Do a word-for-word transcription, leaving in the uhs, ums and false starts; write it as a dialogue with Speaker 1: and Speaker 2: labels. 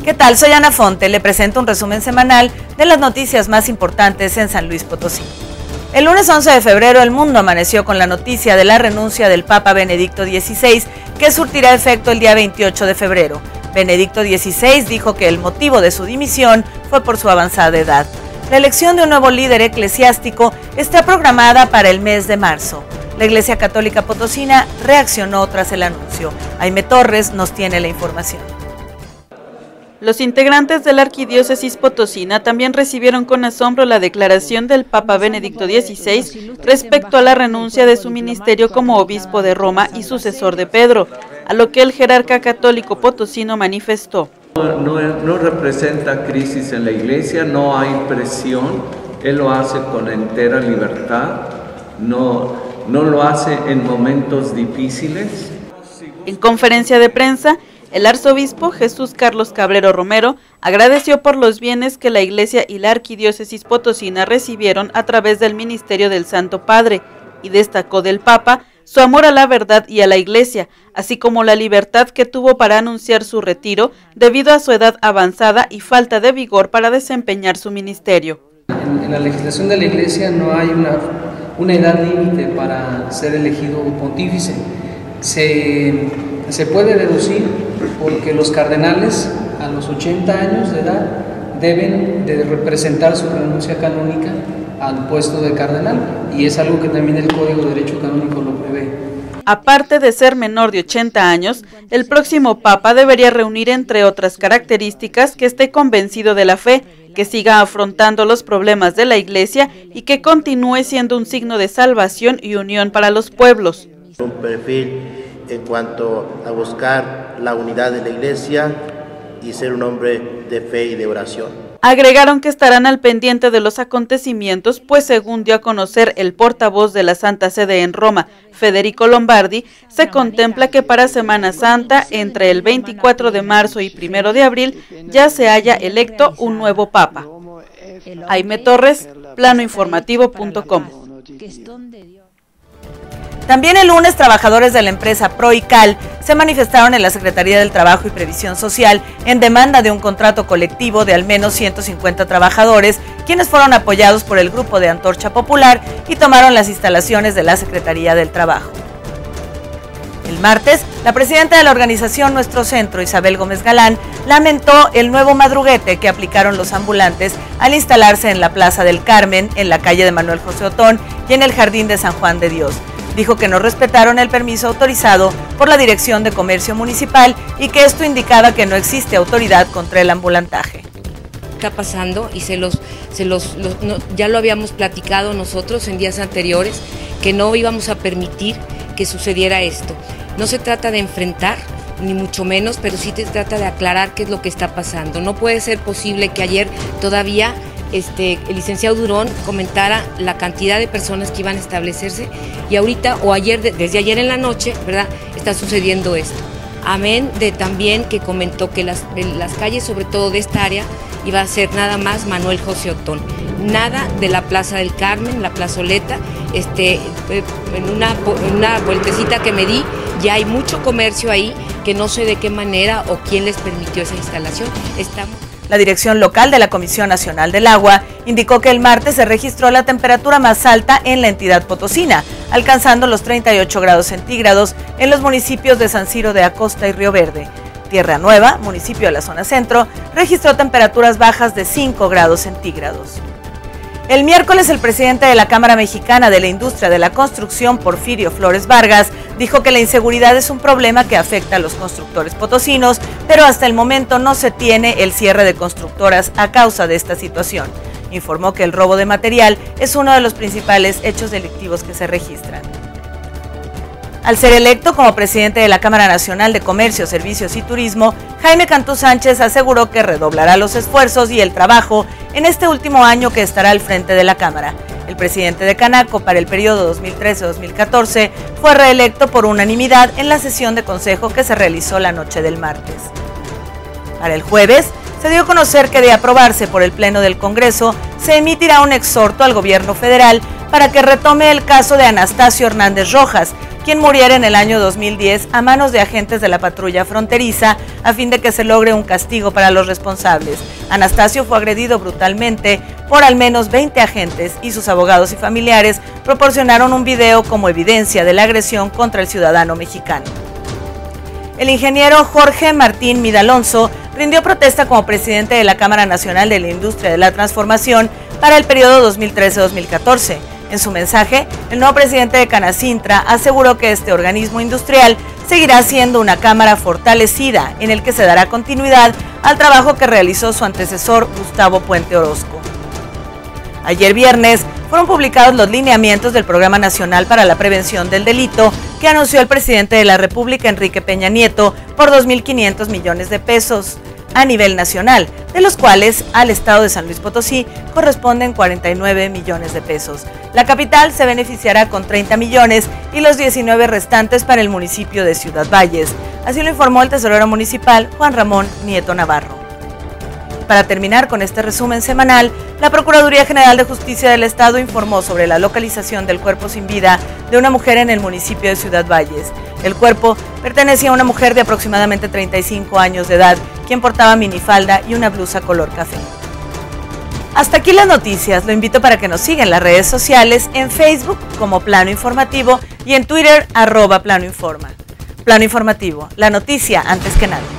Speaker 1: ¿Qué tal? Soy Ana Fonte, le presento un resumen semanal de las noticias más importantes en San Luis Potosí. El lunes once de febrero el mundo amaneció con la noticia de la renuncia del Papa Benedicto dieciséis, que surtirá efecto el día veintiocho de febrero. Benedicto dieciséis dijo que el motivo de su dimisión fue por su avanzada edad. La elección de un nuevo líder eclesiástico está programada para el mes de marzo. La Iglesia Católica Potosina reaccionó tras el anuncio. Aime Torres nos tiene la información.
Speaker 2: Los integrantes de la Arquidiócesis Potosina también recibieron con asombro la declaración del Papa Benedicto dieciséis respecto a la renuncia de su ministerio como obispo de Roma y sucesor de Pedro, a lo que el jerarca católico potosino manifestó.
Speaker 3: No, no, no representa crisis en la Iglesia, no hay presión, él lo hace con entera libertad, no, no lo hace en momentos difíciles.
Speaker 2: En conferencia de prensa, el arzobispo Jesús Carlos Cabrero Romero agradeció por los bienes que la Iglesia y la Arquidiócesis Potosina recibieron a través del ministerio del Santo Padre y destacó del Papa su amor a la verdad y a la Iglesia, así como la libertad que tuvo para anunciar su retiro debido a su edad avanzada y falta de vigor para desempeñar su ministerio.
Speaker 4: En, en la legislación de la Iglesia no hay una, una edad límite para ser elegido pontífice. Se, se puede deducir porque los cardenales a los ochenta años de edad deben de representar su renuncia canónica al puesto de cardenal, y es algo que también el Código de Derecho Canónico lo prevé.
Speaker 2: Aparte de ser menor de ochenta años, el próximo Papa debería reunir, entre otras características, que esté convencido de la fe, que siga afrontando los problemas de la Iglesia y que continúe siendo un signo de salvación y unión para los pueblos.
Speaker 5: Un perfil en cuanto a buscar la unidad de la Iglesia y ser un hombre de fe y de oración.
Speaker 2: Agregaron que estarán al pendiente de los acontecimientos, pues según dio a conocer el portavoz de la Santa Sede en Roma, Federico Lombardi, se contempla que para Semana Santa, entre el veinticuatro de marzo y primero de abril, ya se haya electo un nuevo Papa. Aime Torres, plano informativo punto com.
Speaker 1: También el lunes, trabajadores de la empresa Proical se manifestaron en la Secretaría del Trabajo y Previsión Social en demanda de un contrato colectivo de al menos ciento cincuenta trabajadores, quienes fueron apoyados por el grupo de Antorcha Popular y tomaron las instalaciones de la Secretaría del Trabajo. El martes, la presidenta de la organización Nuestro Centro, Isabel Gómez Galán, lamentó el nuevo madruguete que aplicaron los ambulantes al instalarse en la Plaza del Carmen, en la calle de Manuel José Otón y en el Jardín de San Juan de Dios. Dijo que no respetaron el permiso autorizado por la Dirección de Comercio Municipal y que esto indicaba que no existe autoridad contra el ambulantaje.
Speaker 6: Está pasando y se los, se los, los no, ya lo habíamos platicado nosotros en días anteriores, que no íbamos a permitir que sucediera esto. No se trata de enfrentar, ni mucho menos, pero sí se trata de aclarar qué es lo que está pasando. No puede ser posible que ayer todavía Este, el licenciado Durón comentara la cantidad de personas que iban a establecerse y ahorita o ayer, desde ayer en la noche, ¿verdad?, está sucediendo esto. Amén de también que comentó que las, las calles, sobre todo de esta área, iba a ser nada más Manuel José Otón. Nada de la Plaza del Carmen, la plazoleta, este, en una, en una vueltecita que me di, ya hay mucho comercio ahí que no sé de qué manera o quién les permitió esa instalación. Estamos...
Speaker 1: La dirección local de la Comisión Nacional del Agua indicó que el martes se registró la temperatura más alta en la entidad potosina, alcanzando los treinta y ocho grados centígrados en los municipios de San Ciro de Acosta y Río Verde. Tierra Nueva, municipio de la zona centro, registró temperaturas bajas de cinco grados centígrados. El miércoles, el presidente de la Cámara Mexicana de la Industria de la Construcción, Porfirio Flores Vargas, dijo que la inseguridad es un problema que afecta a los constructores potosinos, pero hasta el momento no se tiene el cierre de constructoras a causa de esta situación. Informó que el robo de material es uno de los principales hechos delictivos que se registran. Al ser electo como presidente de la Cámara Nacional de Comercio, Servicios y Turismo, Jaime Cantú Sánchez aseguró que redoblará los esfuerzos y el trabajo en este último año que estará al frente de la Cámara. El presidente de Canaco para el periodo dos mil trece a dos mil catorce fue reelecto por unanimidad en la sesión de consejo que se realizó la noche del martes. Para el jueves, se dio a conocer que de aprobarse por el Pleno del Congreso, se emitirá un exhorto al gobierno federal para que retome el caso de Anastasio Hernández Rojas, quien muriera en el año dos mil diez a manos de agentes de la patrulla fronteriza a fin de que se logre un castigo para los responsables. Anastasio fue agredido brutalmente por al menos veinte agentes y sus abogados y familiares proporcionaron un video como evidencia de la agresión contra el ciudadano mexicano. El ingeniero Jorge Martín Midalonso rindió protesta como presidente de la Cámara Nacional de la Industria de la Transformación para el periodo dos mil trece a dos mil catorce. En su mensaje, el nuevo presidente de Canacintra aseguró que este organismo industrial seguirá siendo una cámara fortalecida en el que se dará continuidad al trabajo que realizó su antecesor Gustavo Puente Orozco. Ayer viernes fueron publicados los lineamientos del Programa Nacional para la Prevención del Delito que anunció el presidente de la República, Enrique Peña Nieto, por dos mil quinientos millones de pesos a nivel nacional, de los cuales al estado de San Luis Potosí corresponden cuarenta y nueve millones de pesos. La capital se beneficiará con treinta millones y los diecinueve restantes para el municipio de Ciudad Valles. Así lo informó el tesorero municipal, Juan Ramón Nieto Navarro. Para terminar con este resumen semanal, la Procuraduría General de Justicia del Estado informó sobre la localización del cuerpo sin vida de una mujer en el municipio de Ciudad Valles. El cuerpo pertenecía a una mujer de aproximadamente treinta y cinco años de edad, quien portaba minifalda y una blusa color café. Hasta aquí las noticias. Lo invito para que nos siga en las redes sociales, en Facebook como Plano Informativo y en Twitter arroba Plano Informa. Plano Informativo, la noticia antes que nada.